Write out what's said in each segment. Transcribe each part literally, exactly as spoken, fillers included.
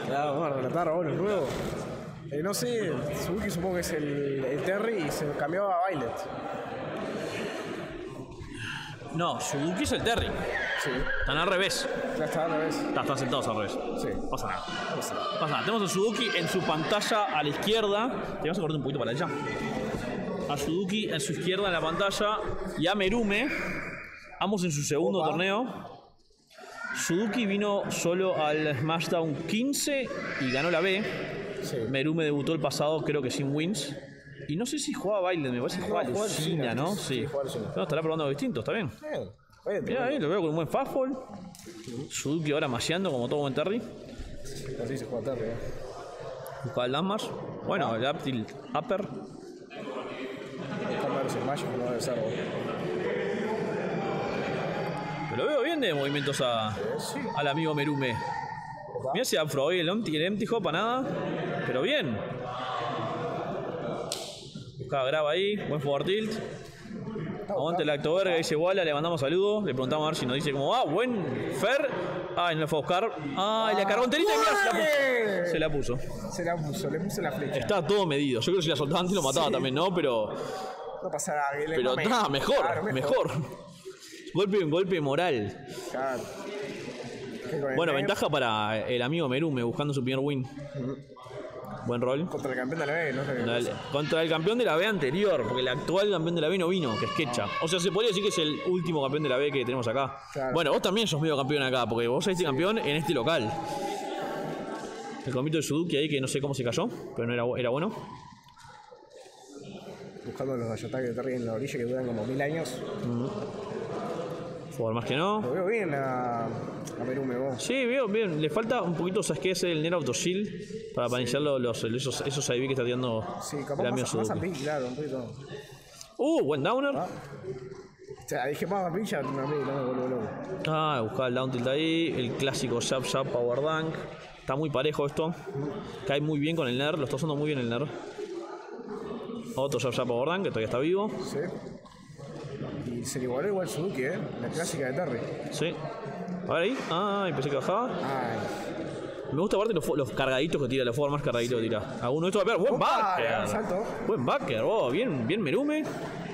Ah, vamos a relatar ahora el nuevo. Eh, no sé, Suzuki supongo que es el, el Terry y se cambió a Violet. No, Suzuki es el Terry. Sí. Están al revés. Ya está al revés. Está, están sentados al revés. Sí. Pasa nada. Pasa nada. Pasa nada. Tenemos a Suzuki en su pantalla a la izquierda. Tenemos que cortar un poquito para allá. A Suzuki en su izquierda en la pantalla. Y a Merume. Ambos en su segundo Opa. torneo. Suzuki vino solo al Smashdown quince y ganó la B. Sí. Merume debutó el pasado, creo que sin wins. Y no sé si jugaba baile, me parece que jugaba No, jugaba Lucina, Lucina, ¿no? sí, Sí. jugaba Lucina. No, estará probando algo distinto, está bien. Bien. Oye, Mirá ahí, lo veo con un buen fastball. Suzuki ahora macheando como todo buen Terry. así se juega Terry. Eh. Buscaba el Damas. Bueno, el up tilt upper. Están varios smash, no debe ser. ¿No? Pero lo veo bien de movimientos a, Sí. al amigo Merume. Mira ese afro hoy, el empty, el empty hop a nada. Pero bien. Buscaba graba ahí, buen forward tilt. Aguante el acto verga, dice Walla, le mandamos saludos. Le preguntamos a ver si nos dice cómo va. Buen Fer. Ay, no le fue a buscar. Ay, la cargó enterita y mira, se la puso. Se la puso. Se la puso, le puso la flecha. Estaba todo medido. Yo creo que si la soltaba antes lo mataba Sí. también, ¿no? Pero. No pasa nada. que le Pero mame. está mejor, Claro, mejor. Golpe, golpe moral. Claro. Que con el Bueno, Neb, ventaja para el amigo Merume buscando su primer win. Buen rol. Contra el campeón de la B, no sé qué Contra el, pasa. contra el campeón de la B anterior, porque el actual campeón de la B no vino, que es Ketchup. O sea, se podría decir que es el último campeón de la B que tenemos acá. Claro. Bueno, vos también sos medio campeón acá, porque vos saliste campeón en este local. El comito de Suzuki ahí, que no sé cómo se cayó, pero no era, era bueno. Buscando los ataques de Terry en la orilla que duran como mil años. Por más que no. Lo veo bien a, a Merume, vos. Sí, veo bien. Le falta un poquito, ¿sabes qué? Es el Net Auto Shield para iniciar los, los, esos, esos I V que está tirando Sí, el capaz amigo más, más a Suzuki. Pi, claro, un poquito. Uh, buen downer. Ah. O sea, dije más a Pi, ya no me no me vuelvo loco. Ah, buscaba el down tilt ahí. El clásico Zap Zap Power Dunk. Está muy parejo esto. Cae muy bien con el Ner. Lo está usando muy bien el Ner. Otro Zap Zap Power Dunk que todavía está vivo. Sí. Y se le igualó igual Suzuki, ¿eh? La clásica de Terry. Sí. A ver ahí. Ah, pensé que bajaba. Ay. Me gusta aparte los, los cargaditos que tira, los forward más cargaditos que tira. Alguno de estos, a ver, buen Opa, backer. gran salto. Buen backer, oh, bien, bien Merume.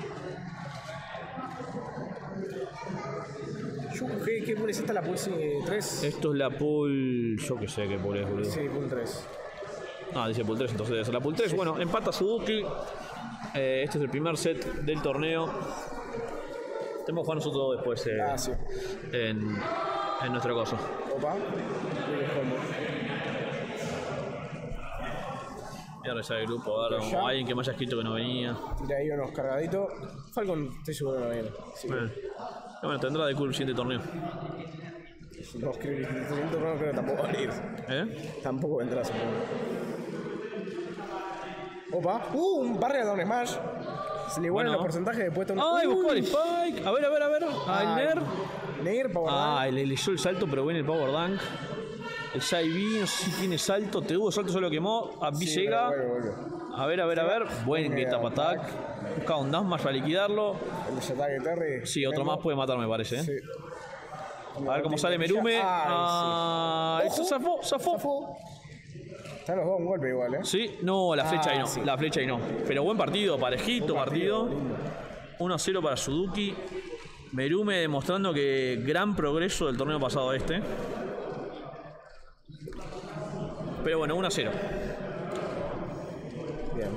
Yo, ¿Qué, qué pool es esta? La Pulse tres. Esto es la pool. Yo que sé qué pool es, boludo. Sí, Pool tres. Ah, dice pool tres, entonces debe ser la pool tres. Bueno, empata Suzuki. Eh, este es el primer set del torneo. Tenemos que jugar nosotros después eh, Ah, sí. en, en nuestra cosa. Opa. Y el combo. Voy a revisar el grupo, a ver Ya. como alguien que me haya escrito que no venía. Tira ahí unos cargaditos. Falcon, estoy seguro que no viene. Sí. Bueno, bueno tendrá de cool el siguiente torneo. No, creo que el siguiente torneo creo que tampoco va a venir. ¿Eh? Tampoco vendrá, supongo. Opa. Uh, un barrio down smash. Se le igualan Bueno. los porcentajes de puesto. ¡Ay, buscó el spike! A ver, a ver, a ver. Ah, el Ner. Nair, Power Ah, Dunk. le leyó el salto, pero viene el Power Dunk. El Side B, no sé si tiene salto. Te hubo salto, solo quemó. A B Sí, llega. pero vuelve, vuelve. A ver, a ver, a ver. Buen Buen get up attack. Busca un dash más para liquidarlo. El de ataque de Terry. Sí, otro Vengo. más puede matar, me parece. ¿eh? Sí. A ver cómo sale Merume. Ah, Ay, eso sí. zafó, zafó. Zafó. Están los dos un golpe igual, ¿eh? Sí, no, la flecha Ah, ahí no. sí. La flecha ahí no. Pero buen partido, parejito Buen partido, partido. lindo. uno a cero para Suzuki. Merume demostrando que gran progreso del torneo pasado a este. Pero bueno, uno a cero. Bien.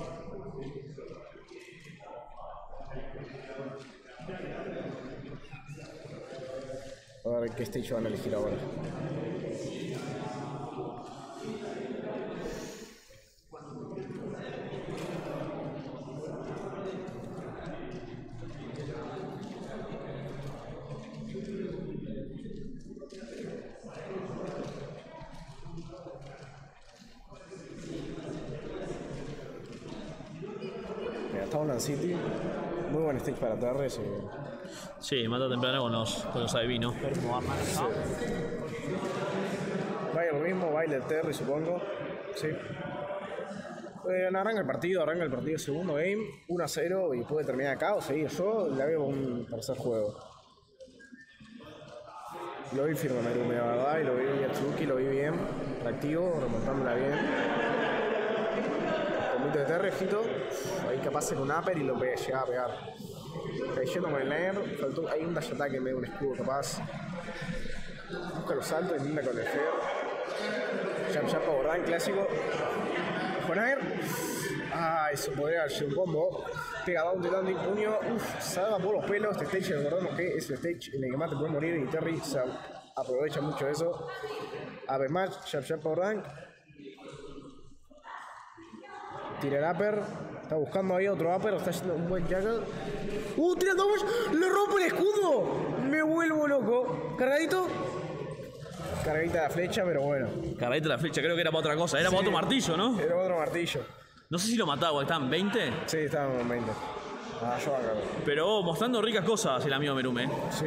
A ver qué stage van a elegir ahora. Mira, Townland City. Muy buen stage para T R. Sí. Sí, mata temprano con los, con los I V, ¿no? Vaya lo mismo, baile T R, supongo. Sí. Eh, arranca el partido, arranca el partido segundo game, uno a cero y puede terminar acá o seguir. Yo la veo un tercer juego. Lo vi firme Merume, la verdad, y lo vi a Tsuki, lo vi bien. reactivo, remontándola bien. Comito de Terry, ojito. Ahí capaz en un upper y lo pe llega a pegar. Cayendo con el Nair, faltó, hay un dash attack en medio de un escudo capaz. Busca los saltos y linda con el Fair. Jump Jump Power clásico. Con Nair. Ah, eso podría haber sido un combo. Pega down de landing, puño. Uff, salva por los pelos. Este stage, recordemos que es el stage en el que más te puede morir y Terry se aprovecha mucho de eso. Ave match, Jump Jump Power. Tira el upper. Está buscando ahí otro upper. Está haciendo un buen jackal. ¡Uh! ¡Tira el double! ¡Le rompe el escudo! Me vuelvo loco. ¿Cargadito? Cargadita la flecha, pero bueno. Cargadita la flecha, creo que era para otra cosa. Era Sí, para otro martillo, ¿no? Era otro martillo. No sé si lo mataba, ¿estaban veinte? Sí, estábamos en veinte. Ah, yo acá. Pero oh, mostrando ricas cosas el amigo Merume. Sí.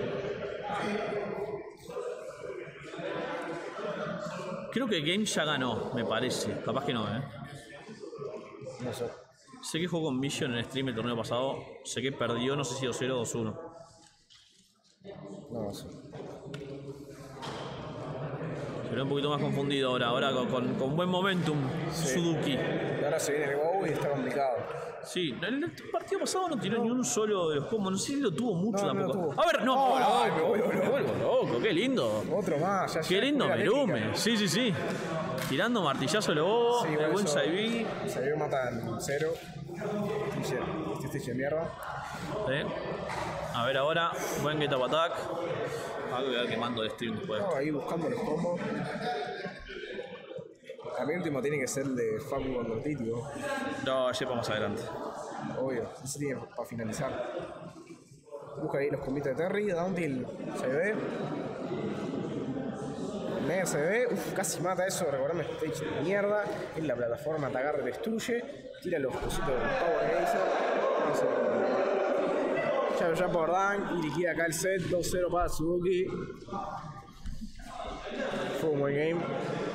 Creo que Game ya ganó, me parece. Capaz que no, ¿eh? No sé. Sé que jugó con Mission en el stream el torneo pasado. Sé que perdió, no sé si dos cero o dos uno. No, no sé. Se ve un poquito más confundido ahora. Ahora con, con, con buen momentum, Sí. Suzuki. Y ahora se viene el WoW y está complicado. Sí, en el partido pasado no tiró ni un solo de los combos. No sé si lo tuvo mucho No, no lo tampoco. tuvo. A ver, no. Ay, no, me vuelvo me loco. vuelvo loco, qué lindo. Otro más. Ya, Qué ya lindo fue la Merume. técnica. Sí, sí, sí. Tirando martillazo luego. Sí, el igual buen eso- Saibi. Saibi mata en cero. Este stage de mierda. ¿Eh? A ver ahora, buen get up attack. Algo que va quemando el stream después. Estaba ahí buscando los combos. A mí el último tiene que ser el de Facu contra el Titio. No, ya más adelante. Obvio, ese tiene para finalizar. Busca ahí los combitos de Terry, Downtill se ve. Mega se ve, uf, casi mata eso, recordame este stage de mierda. En la plataforma te agarra y destruye. Tira los cositos del Power Geyser. No sé. Ya, ya por Dan y liquida acá el set, dos cero para Suzuki. Fue un buen game.